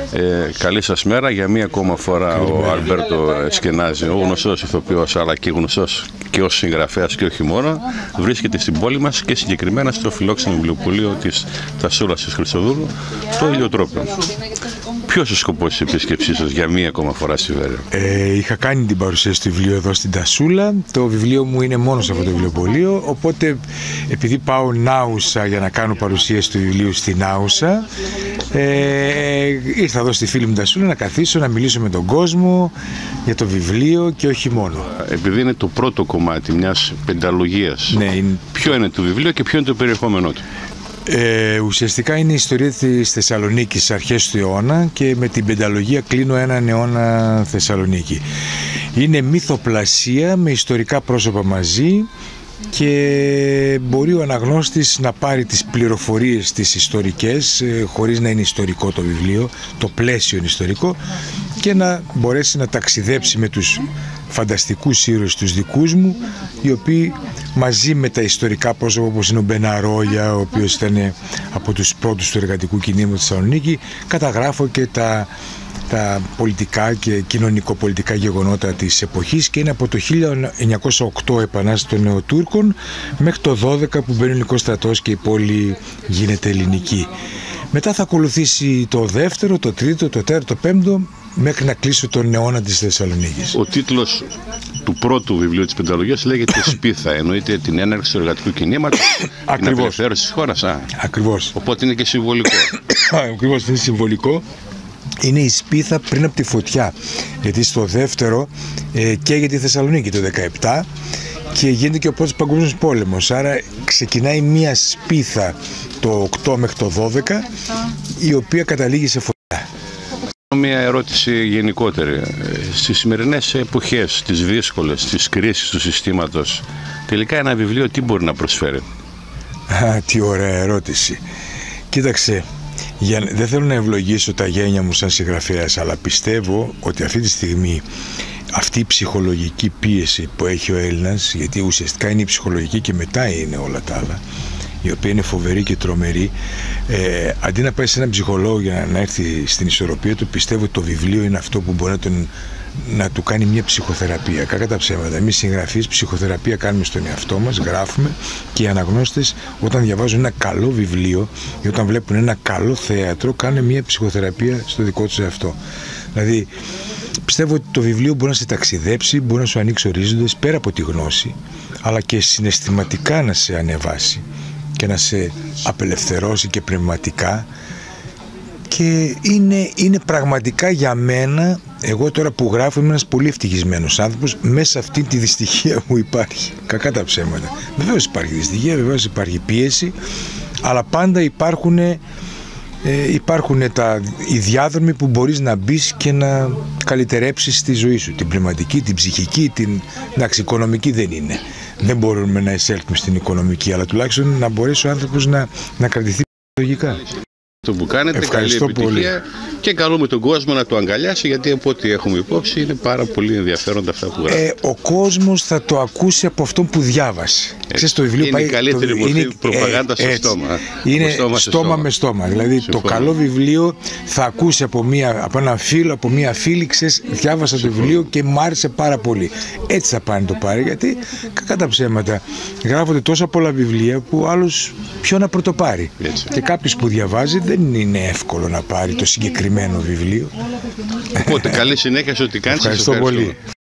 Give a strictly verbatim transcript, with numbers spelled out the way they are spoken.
Ε, καλή σας μέρα. Για μία ακόμα φορά ο Αλμπέρτο Εσκενάζη, ο γνωστός ηθοποιός αλλά και γνωστός και ως συγγραφέας και όχι μόνο, βρίσκεται στην πόλη μας και συγκεκριμένα στο φιλόξενο βιβλιοπωλείο της Τασούλας της Χριστοδούλου, το Ηλιοτρόπιο. Ποιος ο σκοπός της επίσκεψής σας για μία ακόμα φορά στη Βέρεια? Ε, είχα κάνει την παρουσίαση του βιβλίου εδώ στην Τασούλα. Το βιβλίο μου είναι μόνο σε αυτό το βιβλιοπωλείο, οπότε επειδή πάω Νάουσα για να κάνω παρουσίαση του βιβλίου στην Νάουσα, ε, ήρθα εδώ στη φίλη μου Τασούλα να καθίσω, να μιλήσω με τον κόσμο για το βιβλίο και όχι μόνο. Επειδή είναι το πρώτο κομμάτι μιας πενταλογίας, ναι, είναι... ποιο είναι το βιβλίο και ποιο είναι το περιεχόμενό του? Ε, ουσιαστικά είναι η ιστορία της Θεσσαλονίκης αρχές του αιώνα και με την πενταλογία κλείνω έναν αιώνα Θεσσαλονίκη. Είναι μυθοπλασία με ιστορικά πρόσωπα μαζί και μπορεί ο αναγνώστης να πάρει τις πληροφορίες τις ιστορικές χωρίς να είναι ιστορικό το βιβλίο, το πλαίσιο είναι ιστορικό, και να μπορέσει να ταξιδέψει με τους φανταστικούς ήρωες τους δικούς μου, οι οποίοι μαζί με τα ιστορικά πρόσωπα όπως είναι ο Μπεναρόγια, ο οποίος ήταν από τους πρώτους του εργατικού κινήματος της Θεσσαλονίκη, καταγράφω και τα τα πολιτικά και κοινωνικοπολιτικά γεγονότα της εποχής, και είναι από το χίλια εννιακόσια οκτώ Επανάσταση των Νεοτούρκων μέχρι το δώδεκα που μπαίνει ο ελληνικός στρατός και η πόλη γίνεται ελληνική. Μετά θα ακολουθήσει το δεύτερο, το τρίτο, το τέταρτο, το πέμπτο, μέχρι να κλείσω τον αιώνα της Θεσσαλονίκης. Ο τίτλος του πρώτου βιβλίου της πενταλογίας λέγεται Σπίθα, εννοείται την έναρξη του εργατικού κινήματος, την απελευθέρωση της χώρας. Α, ακριβώς. Οπότε είναι και συμβολικό. Ακριβώς, είναι συμβολικό. Είναι η σπίθα πριν από τη φωτιά, γιατί στο δεύτερο ε, καίγεται η Θεσσαλονίκη το δεκαεπτά και γίνεται και ο πρώτος παγκόσμιος πόλεμος, άρα ξεκινάει μία σπίθα το οκτώ μέχρι το δώδεκα, η οποία καταλήγει σε φωτιά. Μία ερώτηση γενικότερη. Στις σημερινές εποχές, τις δύσκολες, τις κρίσεις του συστήματος, τελικά ένα βιβλίο τι μπορεί να προσφέρει? Α, τι ωραία ερώτηση. Κοίταξε, για, δεν θέλω να ευλογήσω τα γένια μου σαν συγγραφέας, αλλά πιστεύω ότι αυτή τη στιγμή αυτή η ψυχολογική πίεση που έχει ο Έλληνας, γιατί ουσιαστικά είναι η ψυχολογική και μετά είναι όλα τα άλλα, η οποία είναι φοβερή και τρομερή, ε, αντί να πάει σε έναν ψυχολόγο για να έρθει στην ισορροπία του, πιστεύω ότι το βιβλίο είναι αυτό που μπορεί να, τον, να του κάνει μια ψυχοθεραπεία. Κακά τα ψέματα. Εμείς συγγραφείς ψυχοθεραπεία κάνουμε στον εαυτό μας, γράφουμε, και οι αναγνώστες όταν διαβάζουν ένα καλό βιβλίο ή όταν βλέπουν ένα καλό θέατρο κάνουν μια ψυχοθεραπεία στο δικό τους εαυτό. Δηλαδή, πιστεύω ότι το βιβλίο μπορεί να σε ταξιδέψει, μπορεί να σου ανοίξει ορίζοντες πέρα από τη γνώση, αλλά και συναισθηματικά να σε ανεβάσει και να σε απελευθερώσει και πνευματικά, και είναι, είναι πραγματικά για μένα, εγώ τώρα που γράφω είμαι ένας πολύ ευτυχισμένος άνθρωπος, μέσα σε αυτή τη δυστυχία που υπάρχει, κακά τα ψέματα. Βεβαίως υπάρχει δυστυχία, βεβαίως υπάρχει πίεση, αλλά πάντα υπάρχουν, ε, υπάρχουν τα, οι διάδρομοι που μπορείς να μπεις και να καλυτερέψεις τη ζωή σου, την πνευματική, την ψυχική, την εντάξει, οικονομική δεν είναι. Δεν μπορούμε να εισέλθουμε στην οικονομική, αλλά τουλάχιστον να μπορέσει ο άνθρωπος να, να κρατηθεί λογικά. Το που κάνετε, ευχαριστώ καλή επιτυχία πολύ. Και καλούμε τον κόσμο να το αγκαλιάσει, γιατί από ό,τι έχουμε υπόψη είναι πάρα πολύ ενδιαφέροντα αυτά που γράφει. Ε, ο κόσμος θα το ακούσει από αυτόν που διάβασε. Ξέρεις, το βιβλίο είναι πάει, η καλύτερη το, μορφή είναι, προπαγάνδα ε, στο στόμα. Είναι στόμα, στόμα, στόμα με στόμα. Δηλαδή συμφωνώ. Το καλό βιβλίο θα ακούσει από, μια, από έναν φίλο, από μια φίλη, ξέρεις, διάβασα συμφωνώ. Το βιβλίο και μου άρεσε πάρα πολύ. Έτσι θα πάνε το πάρει, γιατί κακά τα ψέματα γράφονται τόσα πολλά βιβλία που άλλος ποιο να πρωτοπάρει. Έτσι. Και κάποιος που διαβάζει δεν είναι εύκολο να πάρει το συγκεκριμένο βιβλίο. Οπότε καλή συνέχεια σε ό,τι κάνεις. Ευχαριστώ πολύ.